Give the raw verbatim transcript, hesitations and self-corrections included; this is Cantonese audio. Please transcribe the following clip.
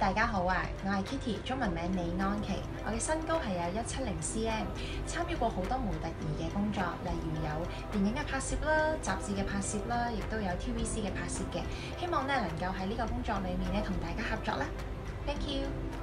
大家好啊！我係 Kitty， 中文名李安琪。我嘅身高係有一七零 cm， 參與過好多模特兒嘅工作，例如有電影嘅拍攝啦、雜誌嘅拍攝啦，亦都有 T V C 嘅拍攝嘅。希望咧能夠喺呢個工作裏面咧同大家合作啦。Thank you。